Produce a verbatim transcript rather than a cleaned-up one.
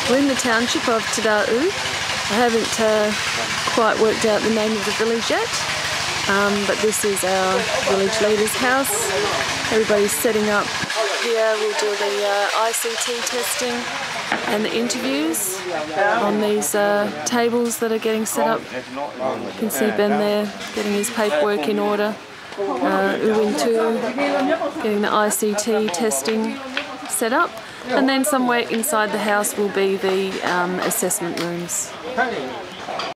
We're in the township of Te Rau. I haven't uh, quite worked out the name of the village yet, um, but this is our village leader's house. Everybody's setting up here. We'll do the uh, I C T testing and the interviews on these uh, tables that are getting set up. You can see Ben there getting his paperwork in order. Uh, Uwin too, getting the I C T testing set up. And then somewhere inside the house will be the um, assessment rooms.